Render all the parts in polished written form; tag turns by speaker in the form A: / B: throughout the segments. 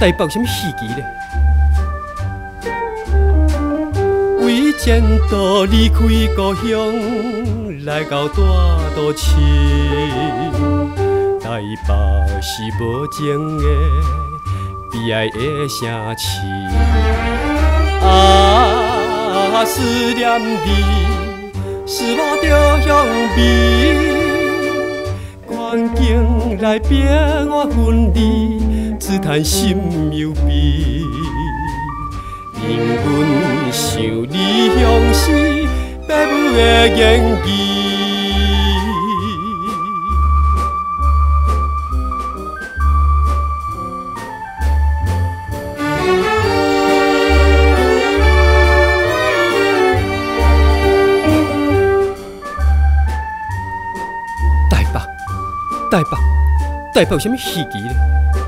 A: 代表什么戏剧呢？为前途离开故乡，来到大都市。台北是无情的悲哀的城市。啊，思念你，使我着向味。环境来逼我分离，只叹心有悲。因阮想你乡是父母的言语。代表什么戏剧呢？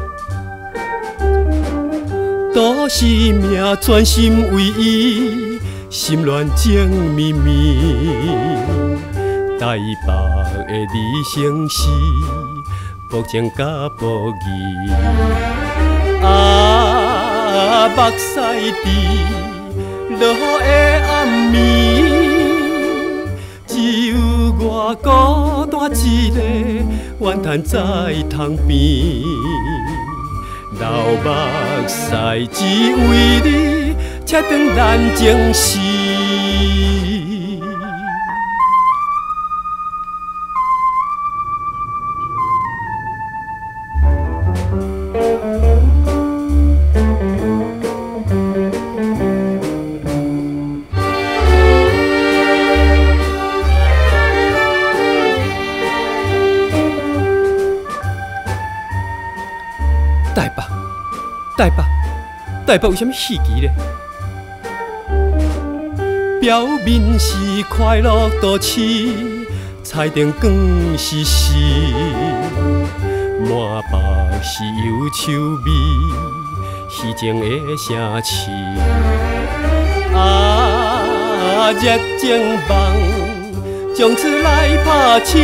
A: 都市命专心为伊，心乱情绵绵。台北的二城市，薄情甲薄义。啊，目屎滴，落雨的暗暝，只有我孤单一个。怨叹在窗边，流目屎只为你切断咱情丝。代表有什么戏剧呢？表面是快乐都市，菜顶更是诗，满腹是忧愁味，虚情的城市。啊，热情梦，从此来拍醒。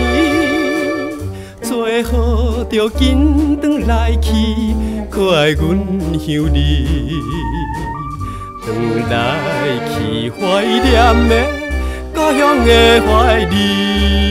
A: 最好着紧转来去，可爱阮乡里，转来去怀念的故乡的怀里。